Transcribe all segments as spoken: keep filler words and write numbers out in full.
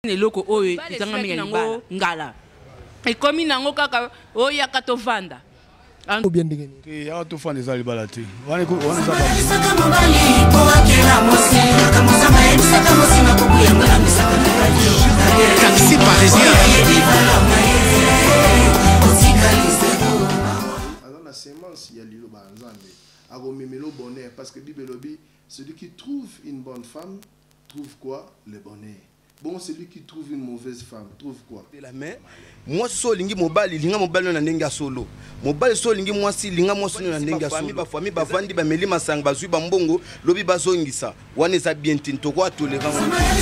Neloko oyo tanga minga ngo ngala. E komi nango kaka oya katovanda. Ou bien dingeni. Ke ya to fanda za libala te. Wana ko wana za. Taxi parisien. Alors la sémence il y a lilo ba nzambe. Ako memelo bonheur parce que Bible lobi celui qui trouve une bonne femme trouve quoi? Le bonheur. Bon, celui qui trouve une mauvaise femme, trouve quoi? La main. Moi, so lingi mobile, linga mobile na ndenga solo. Mobile so lingi moi si linga moi solo na ndenga solo. Ba famille ba vandi ba meli masang ba zui ba mbongo, lobi ba zongisa. Wane za bien tinto kwa tolérant.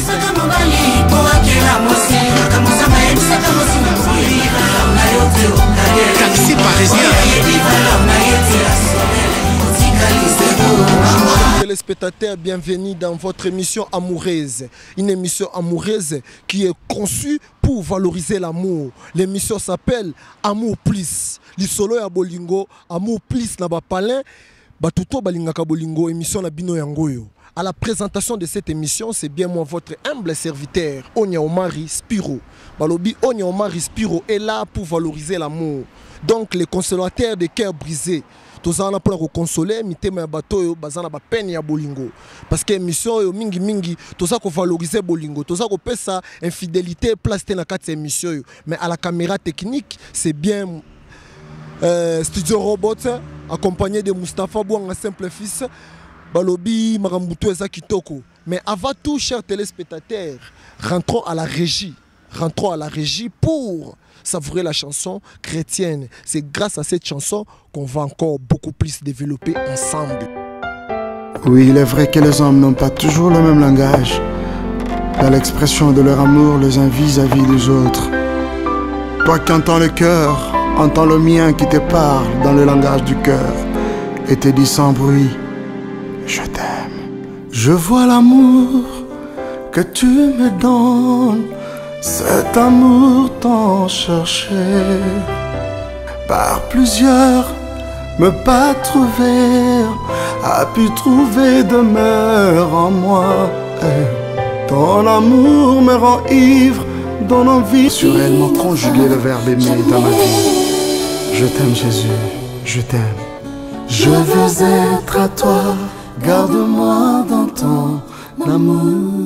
Taxi parisien. Téléspectateurs, bienvenue dans votre émission amoureuse. Une émission amoureuse qui est conçue pour valoriser l'amour. L'émission s'appelle Amour Plus. L'isolo ya bolingo, Amour Plus na ba palin, batuto balingaka bolingo, émission na bino yangoyo. À la présentation de cette émission, c'est bien moi, votre humble serviteur, Onya Omari Spiro. Balobi Onya Omari Spiro est là pour valoriser l'amour. Donc les consolateurs de cœurs brisés. Tous en pour reconsoler, mitema bateau, bazana ba peine ya bolingo. Parce que émission yo mingi mingi, tout ça qu'on valoriser bolingo, tout ça qu'on peut ça infidélité place na quatre émissions. Mais à la caméra technique, c'est bien euh, Studio Robot accompagné de Mustapha Bouanga simple fils, Balobi Marambuto eza kitoko. Mais avant tout, chers téléspectateurs, rentrons à la régie. Rentrons à la régie pour savourer la chanson chrétienne. C'est grâce à cette chanson qu'on va encore beaucoup plus développer ensemble. Oui, il est vrai que les hommes n'ont pas toujours le même langage. Dans l'expression de leur amour les uns vis-à-vis des autres. Toi qui entends le cœur, entends le mien qui te parle dans le langage du cœur et te dit sans bruit, je t'aime. Je vois l'amour que tu me donnes. Cet amour tant cherché par plusieurs me pas trouvé, a pu trouver demeure en moi. Ton amour me rend ivre, donne envie. Surellement conjuguer le verbe aimer dans ma vie. Je t'aime Jésus, je t'aime. Je veux être à toi, garde-moi dans ton amour.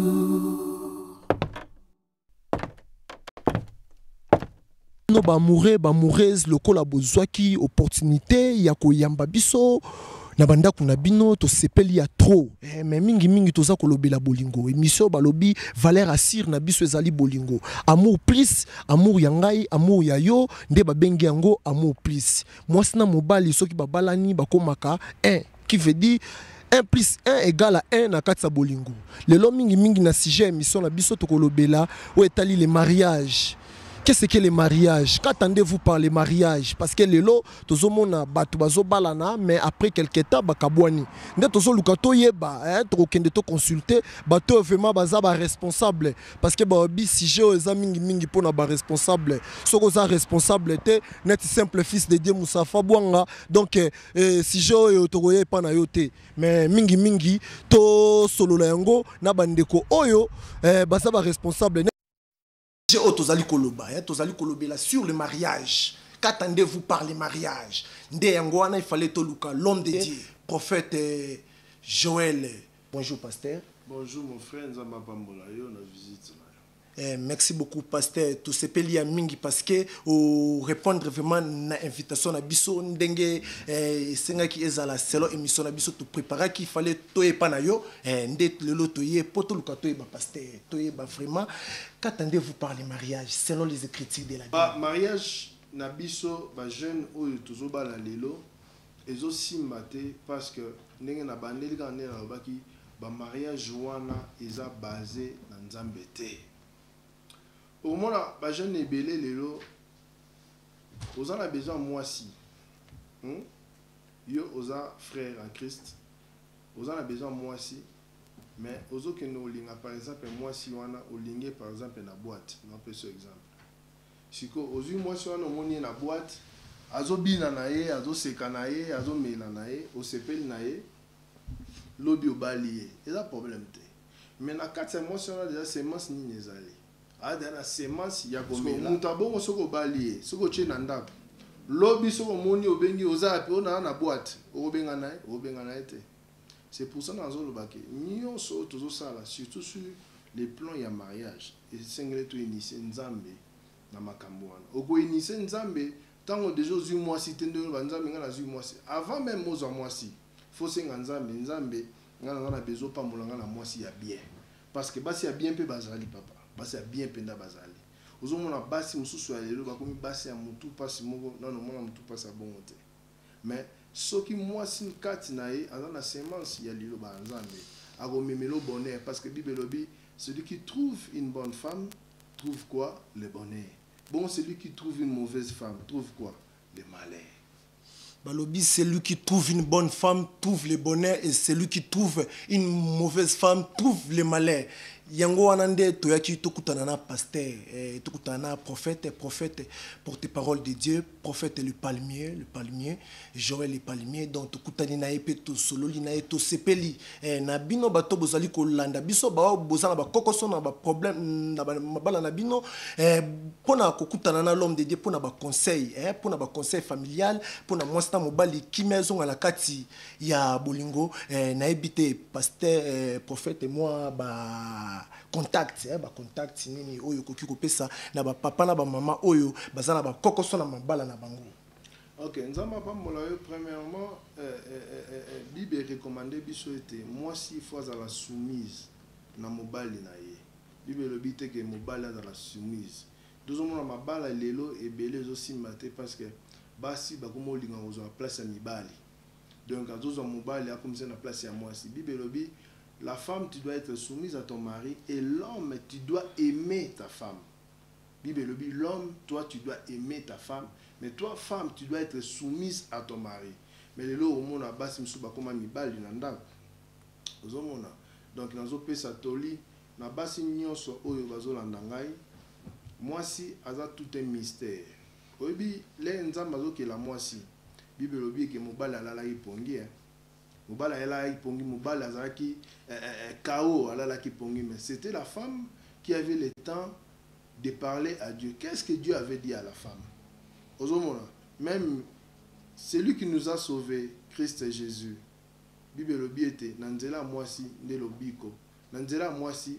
No ba mouré ba moureuse lokola bozwaki opportunité ya koyamba biso na banda kuna bino to sepeli ya trop eh, mais mingi mingi toza kolobela bolingo émission balobi valeur assir na biso ezali bolingo amour plus amour ya ngai amour ya yo nde babengi yango amour plus mwasi na mobali soki babalani bakomaka un qui veut dire un plus un égale à un na kati sa bolingo lelo mingi mingi na sujet émission na biso to kolobela o etali les mariages. Qu'est-ce que les mariages? Qu'attendez-vous par les mariages? Parce que les lots, tous au monde batu bazo balana, mais après quelques temps bakabwani. Nde tous au lukato yeba, hein, to kende to consulter, bato vraiment baza ba responsable. Parce que ba bi si j'ai oza mingi mingi pona ba responsable. Soko za responsable te, net simple fils de Dieu Moustapha Bouanga. Donc eh, si j'ai otoye pa na yote, mais mingi mingi to solo la yango na bandeko oyo, eh, baza ba responsable. J'ai otozali koloba, tozali kolobela sur le mariage. Qu'attendez-vous par les mariages? Nde yangoana il fallait toluka l'homme de Dieu, prophète Joël. Bonjour pasteur. Bonjour mon frère, Nzamba Pambola yo na visite. Eh, merci beaucoup pasteur. Tout ce pays à mingi parce que au répondre vraiment na invitation na biso ndenge eh senga ki ezala selo émission na biso tout préparer qu'il fallait toye pana yo eh ndet lelo toye poto luka toye ba pasteur toye ba vraiment qu'attendez-vous par les mariages selon les écritures de la Bible? Ba mariage na biso ba jeune oyo tozoba la lelo ezo simbate parce que ndenge na bandeli ka ndena baki ba mariage wana eza basé na Nzambe te. Au moins, les jeunes et belés, les lots, vous en avez besoin, moi aussi. Yo, vous avez frère en Christ, vous en avez besoin, moi aussi. Mais aux autres que nous linga, par exemple, moi si on a au lingé, par exemple, dans la boîte, on peut ce exemple. Si aux yeux, moi si on a monnaie dans la boîte, azo bina nae, azo sekanae, azo melanae, au sepel nae, lobby au balié, c'est un problème. Mais dans quatre mois, si on a déjà sémence ni les allées. ada na semence ya komela mutabongo soko balié soko chena ndap lobi soko moni obengi ozapi ona na boîte obenga na obenga na été. C'est pour ça que nous avons dit que surtout sur les plans de mariage, et c'est que nous initié Nzambe dans Makambuana. Au initié Nzambe, tant que déjà eu mois si tu as eu mois si avant même aux mois si, faut que Nzambe Nzambe on a besoin pas moulanga na mois si ya bien. Parce que basi ya bien pe bazali papa, basi ya bien penda bazali. Aux hommes on a basi musu sur les lois comme basi ya mutu passe mogo non non mon mutu passe à bon côté. Mais ce qui moi si kati na ye dans la sémence il y a lilo ba nzambe agomemelo bonheur parce que Bible lobi celui qui trouve une bonne femme trouve quoi? Le bonheur. Bon, celui qui trouve une mauvaise femme trouve quoi? Le malheur. Balobi, celui qui trouve une bonne femme trouve le bonheur et celui qui trouve une mauvaise femme trouve le malheur. Yango anande toyaki tokutana na pasteur, tokutana na prophète, prophète porte-parole de Dieu, prophète le palmier, le palmier, Joël le palmier, donc tokutani na epe to sololi na eto sepeli na bino bato bozali ko landa biso ba bozana ba kokoso na ba problème na ba mabala na bino pona kokutana na l'homme de Dieu pona ba conseil eh pona ba conseil familial pona mwasta mobali kimezo na kati ya bolingo na ebité pasteur prophète moi ba contact eh ba contact nini oyo koki kopesa na ba papa na ba mama oyo bazana ba kokoso na mabala na bango. OK, nzamba pambola yo premièrement euh euh Bible recommandé biso été moi si fois à la soumise na mobali na ye. Bible le bité que mobali dans la soumise. Deuxièmement na mabala lelo et belé aussi maté parce que basi ba komo linga ozo place ya mibali. Donc à deux ans mobali a comme ça na place ya moi si Bible le bi la femme, tu dois être soumise à ton mari et l'homme, tu dois aimer ta femme. Bible le dit, l'homme, toi, tu dois aimer ta femme. Mais toi, femme, tu dois être soumise à ton mari. Mais le lot au monde, basi msuba koma mibali nanda. Ozomona. Donc, nazo pesa toli, na basi nyonso oyo bazolanda ngai. Moi si, aza tout un mystère. Obi, le nzamba zo ke la moi si. Bible le dit que mobali alala ipongi hein. Mobala ela ipongi mobala azaki K O alala ki pongi mais c'était la femme qui avait le temps de parler à Dieu. Qu'est-ce que Dieu avait dit à la femme? Ozomona, même celui qui nous a sauvés, Christ Jésus. Bible le biete nanzela mwasi nde lobiko. Nanzela mwasi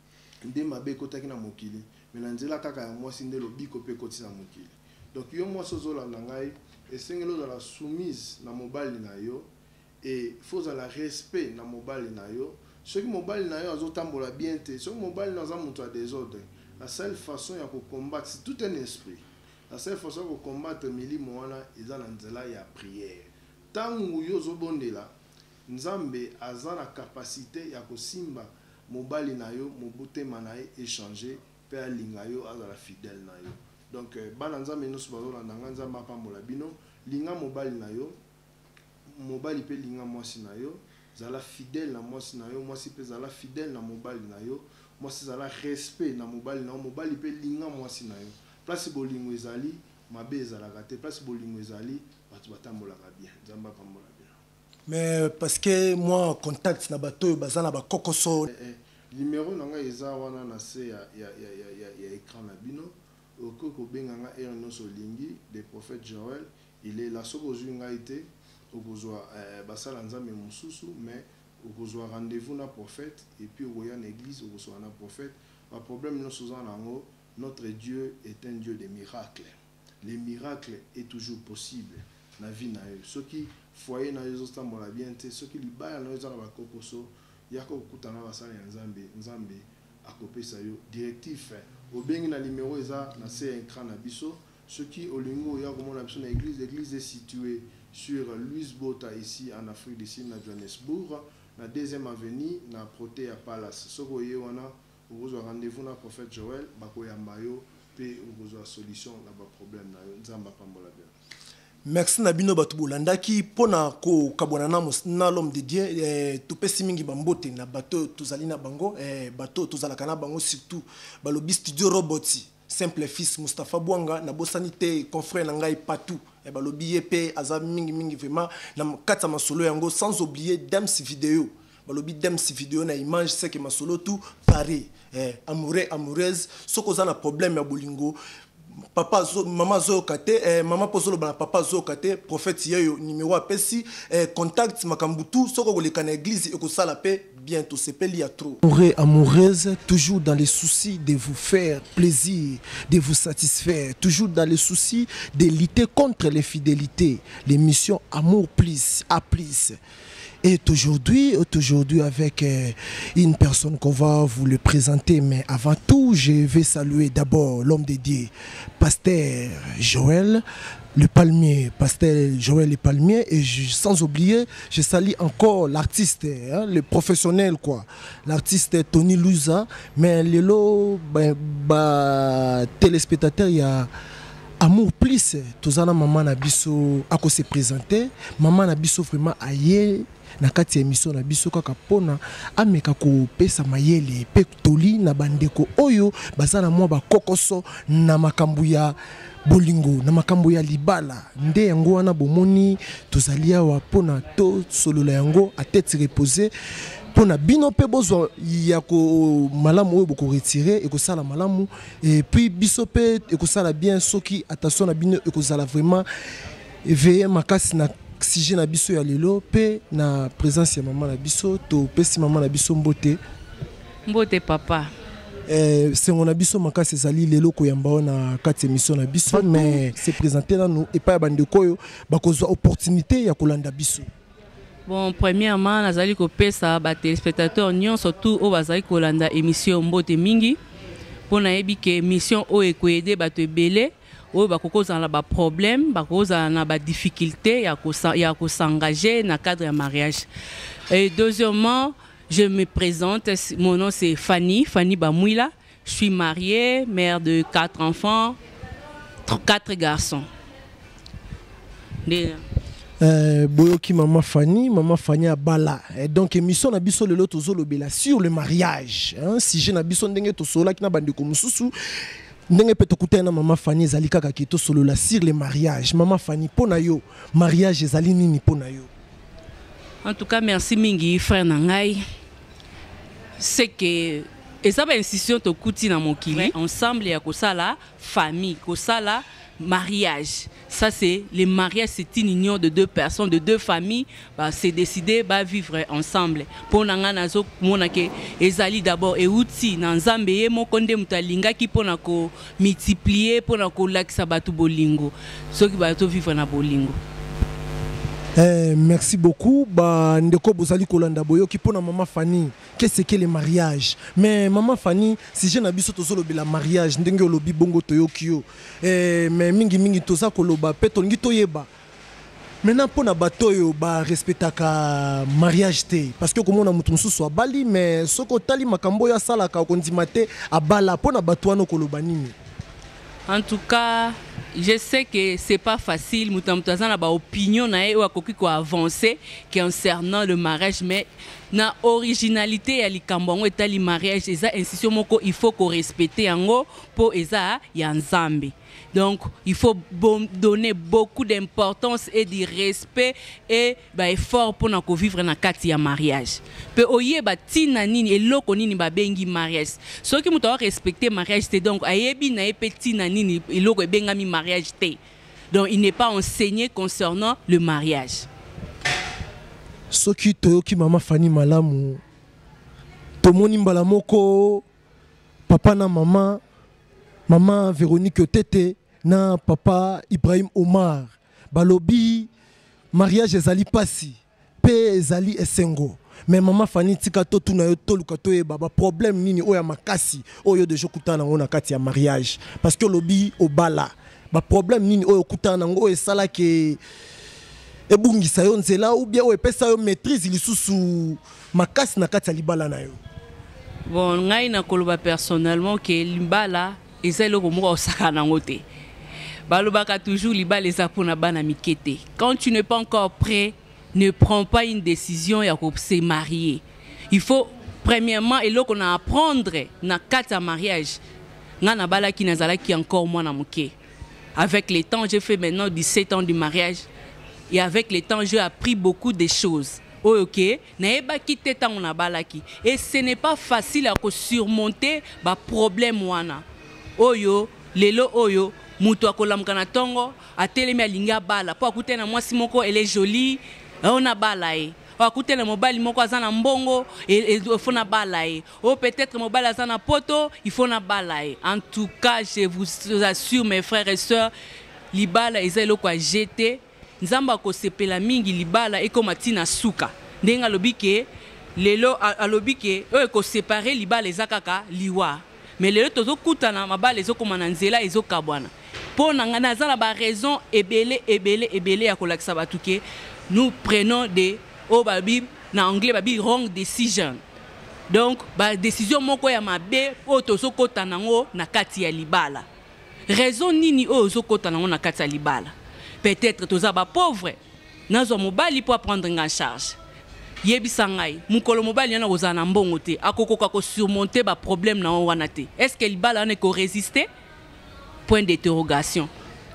nde mabe kotaki na mokili, mais nanzela kaka ya mwasi nde lobiko pe koti na mokili. Donc yo mwasi ozola ngai esengelo dans la soumise na mobali na yo. Et il faut avoir respect dans mobile na yo. Ce qui mobile na yo azotambola bien te. Ce qui mobile na za mutu a désordre. La seule façon ya ko combattre c'est tout un esprit. La seule façon ko combattre milimo wana eza na nzela ya prière. Tangu yo zobondela Nzambe aza na capacité ya ko simba mobile na yo mobute manaye échanger pe alinga yo azala fidèle na yo. Donc bana Nzambe no subazola nanga Nzamba pambola bino linga mobile na yo. Mobali pe linga mwasi na yo zala fidèle na mwasi na yo mwasi pe zala fidèle na mobali na yo mwasi zala respect na mobali na yo mobali pe linga mwasi na yo place bolingo ezali mabe ezala kate place bolingo ezali batu batambola bien nzamba pambola bien mais parce que moi contact na bato bazana ba kokoso eh, eh, numéro nanga eza wana na se ya ya ya ya ya écran na bino okoko benganga erno solingi des prophètes Joël il est là soko zunga été au besoin basala nzambe mususu mais au besoin rendez-vous na prophète et puis au voyant église au besoin na prophète pas problème nous sous en notre Dieu est un Dieu de miracles. Les miracles est toujours possible na vie na eux ceux qui foyer na yezo stambola bien te ceux qui libaya na yezo ba kokoso yako kutana basala nzambe nzambe akopesa yo directif au bengi na numéro eza na se écran na biso ceux qui au lingo ya comme on a besoin na église l'église est située sur Louis Bota ici en Afrique du Sud, à Johannesburg, la deuxième avenue, na Protea Palace. Soko ye wana, vous avez rendez-vous na prophète Joël, bako yambayo, pe vous avez solution na ba problème na yo. Nzamba pambola bien. Merci Nabino Batubolanda qui pona ko kabonana na l'homme de Dieu eh, to pesi mingi bambote na bateau tozali na bango eh, bateau tozalaka na bango surtout balobi studio roboti. Simple fils Mustafa Bouanga na bosanité confrère na ngai partout e balobi yepe aza mingi mingi vraiment na kata masolo yango sans oublier Dams vidéo balobi dem si vidéo na image c'est que masolo tout pareil eh, amoureux amoureuse soko za na problème ya bolingo papa zo mama zo kate eh, mama posolo bana papa zo kate prophète yeyo numéro apesi eh, contact makambutu soko koleka na église et ko sala paix bientôt c'est peli ya trop. Amoureux amoureuse toujours dans les soucis de vous faire plaisir, de vous satisfaire, toujours dans les soucis de lutter contre les fidélités, l'émission Amour plus à plus. Et aujourd'hui, aujourd'hui avec euh, une personne qu'on va vous le présenter, mais avant tout, je vais saluer d'abord l'homme de Dieu, Pasteur Joël Le Palmier, Pasteur Joël Le Palmier, et je, sans oublier, je salue encore l'artiste, hein, le professionnel quoi, l'artiste Tony Luza, mais les lots, ben, bah, téléspectateurs, il y a Amour plus, tous en maman Nabiso à quoi se présenter, maman Nabiso vraiment aïe. Na kati ya émission na biso kaka pona ameka ko pesa mayele pe toli na bandeko oyo bazana mwa ba kokoso na makambu ya bolingo na makambu ya libala nde yango wana bomoni tozali awa pona to solola yango a tête reposée pona bino pe bozo ya ko malamu oyo boko retirer et ko sala malamu et puis biso pe et ko sala bien soki attention na bino et ko sala vraiment éveiller makasi na si j'ai na biso ya lelo pe na présence ya maman na biso to pesi maman na biso mbote mbote papa eh c'est mon abiso makasi ezali lelo ko yamba na kati émission na biso mais c'est présenté là nous et pas bandeko yo bakozwa opportunité ya kolanda biso. Bon, premièrement nazali ko pesa ba téléspectateurs nyon surtout o bazali kolanda émission mbote mingi pona yebi ke émission o ekoyede bato ebele oyo bakokoza na ba problème bakokoza na ba difficulté ya ko ya ko s'engager na cadre de mariage. Et deuxièmement, je me présente, mon nom c'est Fanny Fanny Bamouila, je suis mariée, mère de quatre enfants, quatre garçons. De... Euh, boyoki maman Fanny, maman Fanny Abala. Et donc émission na biso lelo tozolo bela sur le mariage. Hein, si je na biso ndenge tosola kina bandeko mususu. Ndenge pe tokuta na maman Fanny ezali kaka ki to solo la sur le mariage. Maman Fanny pona yo mariage ezali nini pona yo? En tout cas merci mingi frère nangai. C'est que et ça va institution to kuti na mokili ensemble ya kosala famille, kosala mariage. Ça c'est le mariage, c'est une union de deux personnes, de deux familles, bah c'est décidé bah vivre ensemble. Pour nanga nazo mona ke ezali d'abord et outi na nzambe ye mokonde mutalinga ki pona ko multiplier pona ko lakisa batu bolingo. Ceux qui bato vivre na bolingo. Eh, merci beaucoup. Bah, ndeko bozali kolanda boyo ki pona maman Fanny. Qu'est-ce que le mariage? Mais maman Fanny, si je n'abuse to solo la mariage, ndenge lobi bongo to yokio. Eh, mais mingi mingi toza koloba peto ngi to yeba. Maintenant pona bato yo ba respectaka mariage te parce que comme on a mutu mususu abali mais soko tali makambo ya sala ka kondimate abala pona bato wana koloba nini? En tout cas, je sais que c'est pas facile. Moutamtazan a ba opinion na e akoki ko avancer concernant le mariage, mais na originalité ya likambongo etali mariage eza institution moko il faut qu'on respecte yango po eza ya nzambe. Donc il faut donner beaucoup d'importance et de respect et bah effort pour na ko vivre na kati ya mariage. Pe oye ba tina nini eloko nini ba bengi mariage. So ki muto respecter mariage te donc ayebi na epe tina nini eloko bengami mariage te. Donc il n'est pas enseigné concernant le mariage. Soki toyoki maman Fanny malamu tomoni mbala moko papa na maman maman Véronique Tete na papa Ibrahim Omar balobi mariage ezali pasi pe ezali esengo mais maman Fanny tika to tuna yo to luka to baba problème nini oya makasi oyo de jokutana ngona kati ya mariage parce que lobi obala ba problème nini oyo kutana ngo esala ke ebungisa yo nzela ou bien epesa yo maîtrise lisusu makasi na kati ya libala na yo. Bon ngai na koloba personnellement que libala ezelo ko moko osaka nango te. Balobaka toujours libala eza pona bana mikete. Quand tu n'es pas encore prêt, ne prends pas une décision ya ko se marier. Il faut premièrement eloko na apprendre na kati ya mariage. Nga na bala ki nazala ki encore moi na moke. Avec le temps, j'ai fait maintenant dix-sept ans de mariage. Et avec le temps, j'ai appris beaucoup de choses. ok, naeba ki te tango na balaki. Et ce n'est pas facile à surmonter ba problème wana. Oyo, lelo oyo, muto akolamka na tongo, atelemi alinga bala. Po akute na mwasi moko, elle est jolie, on a bala e. O akute na mobali moko azana mbongo, il faut na bala e. O peut-être mobali azana poto, il faut na bala e. En tout cas, je vous assure mes frères et sœurs, libala ezelo kwa jeter. Nzamba ko sepela mingi libala eko matina suka ndenga lobike lelo alobike o ko séparer libala ezakaka liwa mais lelo tozo kutana mabala ezokoma na nzela ezokabwana pona ngana zala ba raison ebele ebele ebele ya kolakisa batuke nous prenons des o babi na anglais babi wrong decision donc ba décision moko ya mabe o tozo kotana ngo na kati ya libala raison nini o ozokotana ngo na kati ya libala. Peut-être tous les pauvres, nous avons mobile pour prendre en charge. Yebisangai, mukolo mobile yana ozana mbongo te, akoko kako surmonter ba problème na wana te. Est-ce que libala ne ko résister? Point d'interrogation.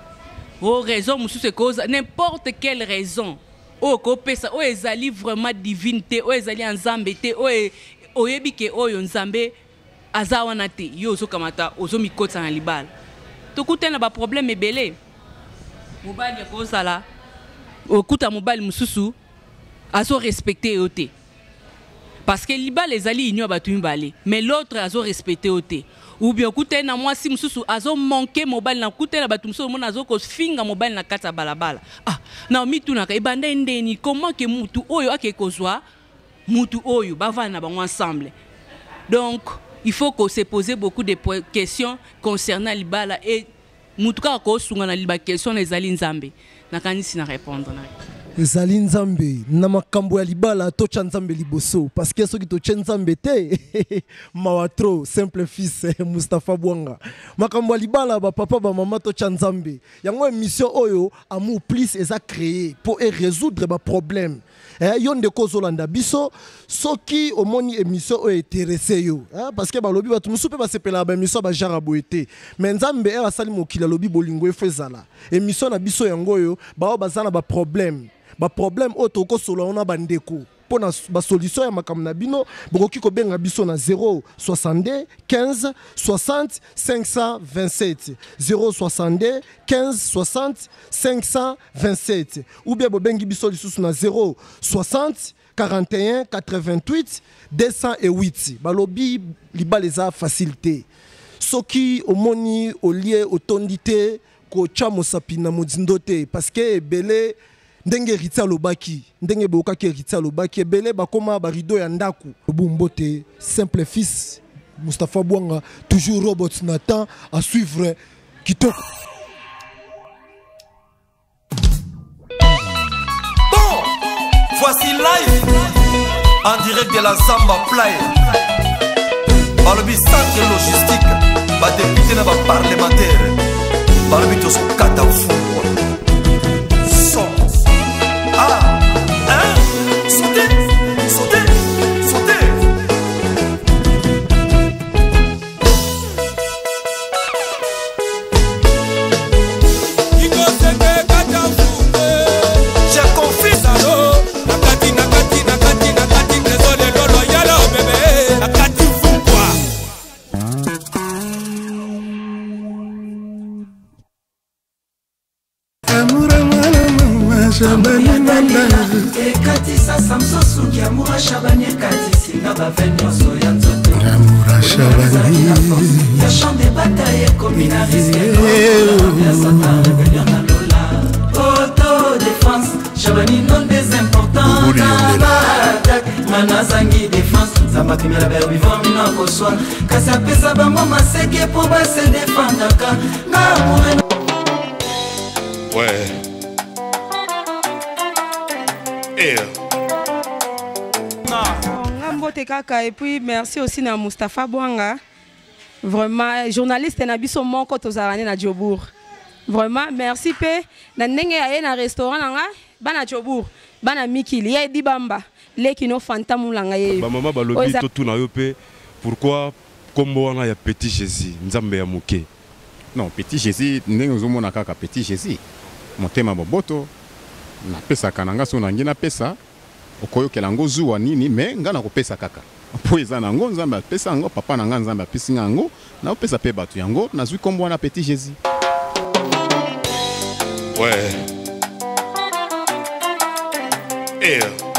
Oh raison musu se cause n'importe quelle raison. Oh ko pesa, oh ezali vraiment divinité, oh ezali nzambe te, oh oyebike oyo nzambe azawana te. Yo zo kamata ozo mikota na libala. Tokutena ba problème ebele. Mobali ya kozala okuta mobali mususu azo respecter ote parce que libala ezali inyo batu mibale mais l'autre azo respecter ote ou bien okuta na mwasi mususu azo manquer mobali na okuta na batu mususu mona azo ko finga mobali na kata balabala ah na mitu na ka ibanda ndeni comment que mutu oyo akekozwa mutu oyo bavana bango ensemble donc il faut qu'on se pose beaucoup de questions concernant libala et mutuka ko sunga na liba question ezali nzambe nakanisi na répondre na ezali nzambe na makambo ya libala to cha nzambe liboso parce que soki to cha nzambe te mawatro simple fils Moustapha Bwanga makambo ya libala ba papa ba mama to cha nzambe yango émission oyo amour plus eza créé pour résoudre ba problème eh yonde ko zolanda biso soki omoni émission oyo intéressé yo hein parce que ba lobi ba tumusu pe ba sepela ba émission ba jarabo été mais nzambe era sali mokila lobi bolingo efezala émission na biso yango yo ba bazana ba problème ba problème auto ko solo on a bandeko pona ba solution ya makambo na bino bokoki ko benga biso na zéro soixante-deux quinze soixante cinq cent vingt-sept zéro soixante-deux quinze soixante cinq cent vingt-sept ou bien bo bengi biso lisusu na zéro soixante quarante et un quatre-vingt-huit deux cent huit balobi libala eza facilité soki omoni olie otondité ko chamo sapina modzindo te parce que belé ndenge ritsa lobaki ndenge boka ke ritsa lobaki belé bakoma ba rideau ya ndaku bumbote simple fils Moustapha Bwanga toujours robot Nathan à suivre kitoko. Bon, voici live en direct de la Samba Play. Par le centre logistique, ba député na ba parlementaire. Par le bito so katafu. Ah, hein? Sautez, sautez, sautez. J'ai confié ça l'eau. Nakati, nakati, nakati, nakati, désolé, lolo, yalo, bébé. Nakati, fou quoi? ekatisa samsosu kiamura shabani ekatisi nga bavenyoso ya nzoto ya champ de bataille ekomi na risque ya satan rebellion na lola autodéfense shabani non des importants na baattaque manazangi défense nzamba kimela berbivan mino akoswa kasi apesa bango maseke po base defendaka nga mure. Ouais. Et puis merci aussi à Moustapha Bwanga. Vraiment, journaliste na biso moko tozarane na Djobour. Vraiment, merci pe. Na ndenge ya na restaurant nga bana Djobour, bana Mikili, ya Dibamba, lekino fantamu langa ye. Ba mama balobi to tuna yo pe. Pourquoi kombo wana ya Petit Jésus, nzambe ya muke? Non, Petit Jésus, ndenge ozomona kaka Petit Jésus. Motema boboto. Na pesa kananga so nangi na pesa okoyokela yango zuwa nini me nga nakopesa kaka po eza nango nzambe apesa yango papa na nga nzambe apesi nga yango naopesa mpe bato yango nazwi kombo wana Petit Jésus. Ouais. Et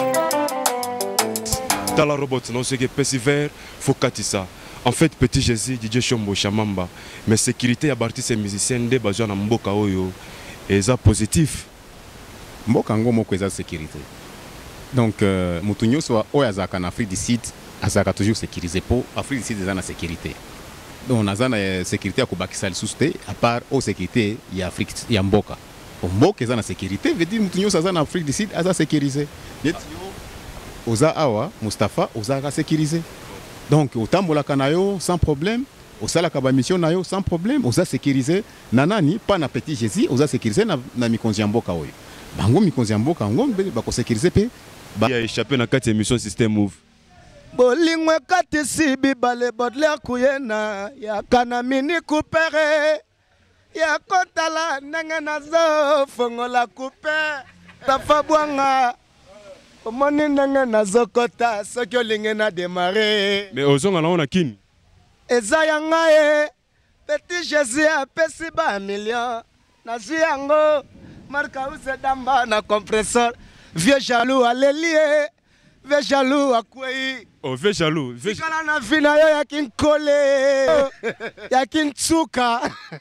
dans la robot, non, c'est que Persiver, faut ça. En fait, Petit Jésus, D J Shombo, Chamamba, mais sécurité à partir ces musiciens de besoin à Mboka Oyo, et ça positif. Mboka ngo moko eza sécurité. Donc, euh, Moutounyo soit Oyazaka en Afrique du Sud, Azaka toujours sécurisé pour Afrique du Sud est en sécurité. Donc, on a une sécurité à Koubakisa le sousté, à part aux sécurité, il y a Afrique, il y a Mboka. Mboka est en sécurité, veut dire Moutounyo soit en Afrique du Sud, Aza sécurisé. Oza Awa, Mustafa, Oza sécurisé. Donc, au Tambola Kanayo, sans problème, au Salakaba Mission Nayo, sans problème, Oza sécurisé. Nanani, pas na Petit Jésus, Oza sécurisé, na Mikonzi Mboka Oyo. Bango Mikonzi Mboka, Ngombe, Bako sécurisé, pe. Il a échappé dans quatre émissions System Move. Bolingwe kati sibi bale bodle kuyena ya kana mini kupere ya kotala nenge nazo fongola kupe tafabwanga omoni nenge nazo kota soki olinge na démarrer mais ozonga na ona kini eza yanga ye Petit Jésus apesi ba million nazwi yango marka use damba na compresseur vieux jaloux alelie vieux jaloux akwei. Oh, vieux jaloux. Vieux jaloux. Na vina yo ya kinkole. Ya kintsuka.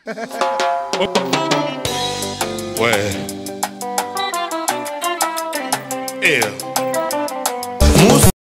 Ouais. Et